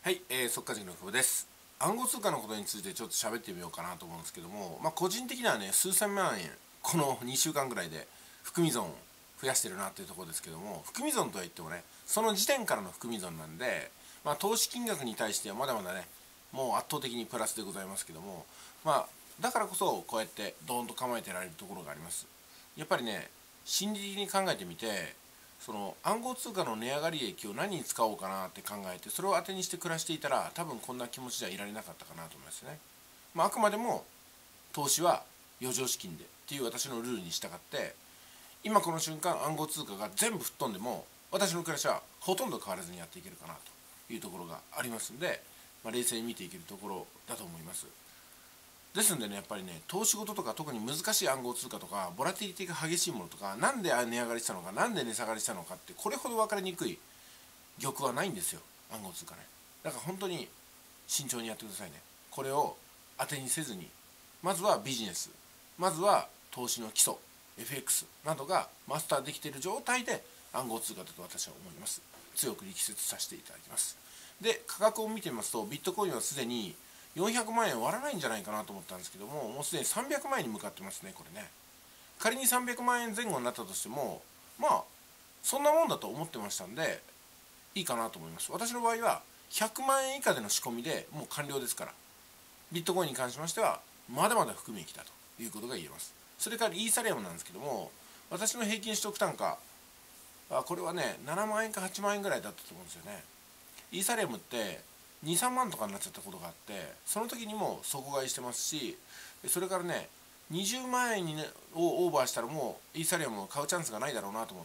はい、速稼塾の久保です。暗号通貨のことについてちょっと喋ってみようかなと思うんですけども、個人的にはね、数千万円、この2週間ぐらいで含み損を増やしてるなというところですけども、含み損とは言ってもね、その時点からの含み損なんで、投資金額に対してはまだまだね、もう圧倒的にプラスでございますけども、だからこそこうやってドーンと構えてられるところがあります。やっぱりね、心理的に考えてみて、その暗号通貨の値上がり益を何に使おうかなって考えて、それを当てにして暮らしていたら多分こんな気持ちじゃいられなかったかなと思いますね。あくまでも投資は余剰資金でっていう私のルールに従って、今この瞬間暗号通貨が全部吹っ飛んでも私の暮らしはほとんど変わらずにやっていけるかなというところがありますんで、冷静に見ていけるところだと思います。ですんでね、やっぱりね、投資事とか特に難しい暗号通貨とかボラティリティが激しいものとか、なんで値上がりしたのか、なんで値下がりしたのかって、これほど分かりにくい玉はないんですよ、暗号通貨ね。だから本当に慎重にやってくださいね。これを当てにせずに、まずはビジネス、まずは投資の基礎 FX などがマスターできている状態で暗号通貨だと私は思います。強く力説させていただきます。で、価格を見てみますと、ビットコインはすでに400万円割らないんじゃないかなと思ったんですけども、もうすでに300万円に向かってますね、これね。仮に300万円前後になったとしても、そんなもんだと思ってましたんで、いいかなと思います。私の場合は、100万円以下での仕込みでもう完了ですから、ビットコインに関しましては、まだまだ含み益だということが言えます。それからイーサリアムなんですけども、私の平均取得単価、これはね、7万円か8万円ぐらいだったと思うんですよね。イーサリアムって2、3万とかになっちゃったことがあって、その時にも底買いしてますし、それからね、20万円をオーバーしたらもうイーサリアムを買うチャンスがないだろうなと思って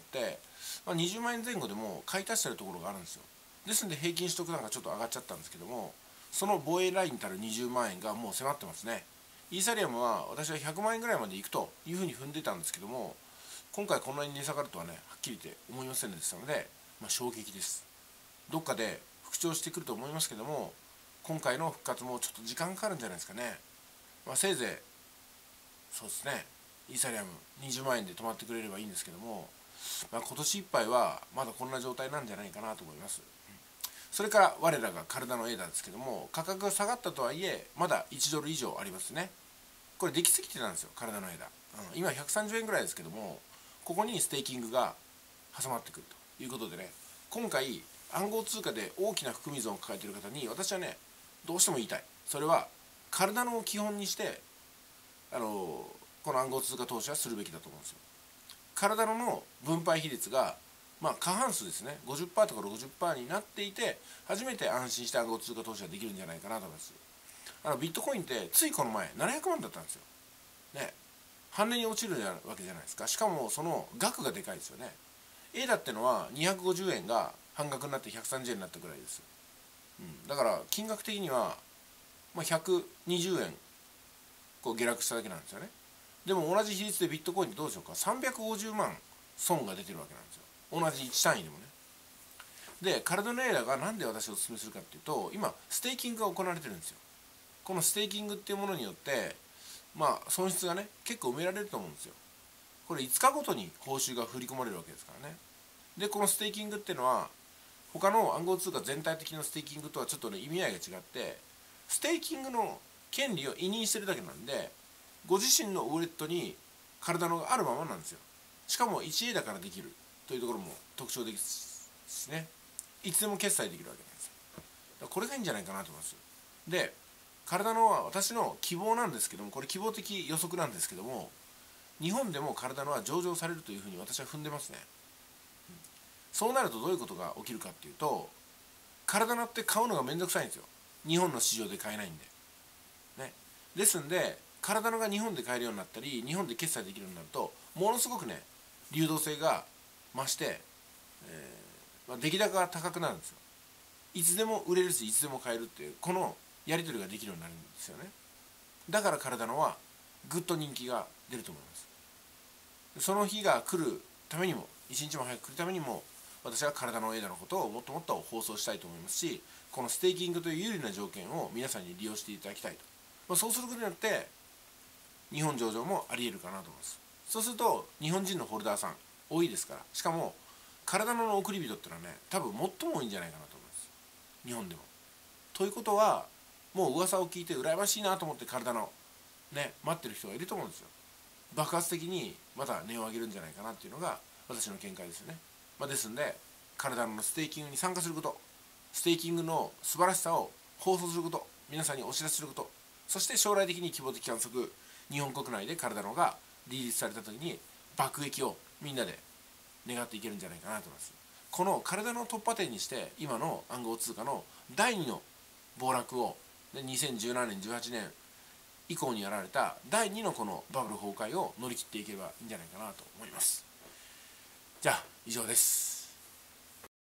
、20万円前後でも買い足してるところがあるんですよ。ですんで平均取得なんかちょっと上がっちゃったんですけども、その防衛ラインたる20万円がもう迫ってますね。イーサリアムは私は100万円ぐらいまでいくというふうに踏んでたんですけども、今回こんなに値下がるとはね、はっきり言って思いませんでしたので、衝撃です。どっかで復調してくると思いますけども、今回の復活もちょっと時間かかるんじゃないですかね。せいぜいそうですね、イーサリアム20万円で止まってくれればいいんですけども、今年いっぱいはまだこんな状態なんじゃないかなと思います。それから我らが体のエーダーですけども、価格が下がったとはいえまだ1ドル以上ありますね。これできすぎてたんですよ、体のエーダー、今130円ぐらいですけども、ここにステーキングが挟まってくるということでね、今回暗号通貨で大きな含み損を抱えている方に私はね、どうしても言いたい。それは体の基本にしてこの暗号通貨投資はするべきだと思うんですよ。体の分配比率が過半数ですね、 50% とか 60% になっていて初めて安心して暗号通貨投資ができるんじゃないかなと思います。ビットコインってついこの前700万だったんですよね。半値に落ちるわけじゃないですか。しかもその額がでかいですよね。A だってのは250円が半額になって130円になったぐらいです。だから金額的には、120円こう下落しただけなんですよね。でも同じ比率でビットコインってどうでしょうか、350万損が出てるわけなんですよ、同じ1単位でもね。で、カルドネーラがなんで私をお勧めするかっていうと、今ステーキングが行われてるんですよ。このステーキングっていうものによって損失がね結構埋められると思うんですよ。これ5日ごとに報酬が振り込まれるわけですからね。で、このステーキングっていうのは他の暗号通貨全体的なステーキングとはちょっとね意味合いが違って、ステーキングの権利を委任してるだけなんで、ご自身のウォレットに体のがあるままなんですよ。しかも 1A だからできるというところも特徴的ですね。いつでも決済できるわけなんですよ。だからこれがいいんじゃないかなと思います。で、体のは私の希望なんですけども、これ希望的予測なんですけども、日本でも体のは上場されるというふうに私は踏んでますね。そうなるとどういうことが起きるかっていうと、体のって買うのがめんどくさいんですよ、日本の市場で買えないんでね。ですんで体のが日本で買えるようになったり、日本で決済できるようになると、ものすごくね流動性が増して、出来高が高くなるんですよ。いつでも売れるしいつでも買えるっていうこのやり取りができるようになるんですよね。だから体のはぐっと人気が出ると思います。その日が来るためにも、一日も早く来るためにも、私は体のエーダのことをもっともっと放送したいと思いますし、このステーキングという有利な条件を皆さんに利用していただきたいと、そうすることによって日本上場もありえるかなと思います。そうすると日本人のホルダーさん多いですから、しかも体の送り人っていうのはね多分最も多いんじゃないかなと思います、日本でも。 ということはもう噂を聞いて羨ましいなと思って体のね待ってる人がいると思うんですよ。爆発的にまた値を上げるんじゃないかなっていうのが私の見解ですよね。ですんで体のステーキングに参加すること、ステーキングの素晴らしさを放送すること、皆さんにお知らせすること、そして将来的に希望的観測、日本国内で体のがリリースされた時に爆撃をみんなで願っていけるんじゃないかなと思います。この体の突破点にして今の暗号通貨の第2の暴落を2017年18年以降にやられた第2のこのバブル崩壊を乗り切っていけばいいんじゃないかなと思います。じゃあ以上です。